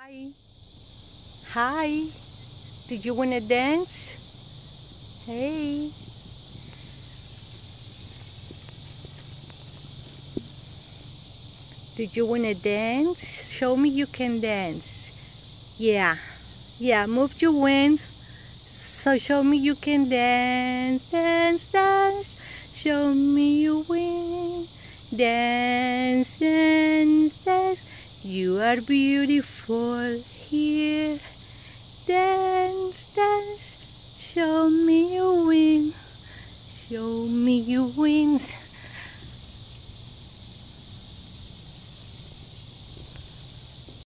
Hi. Hi. Do you want to dance? Hey. Do you want to dance? Show me you can dance. Yeah. Yeah, move your wings. So show me you can dance, dance, dance. Show me your wings. Dance, dance, dance. You are beautiful here. Dance,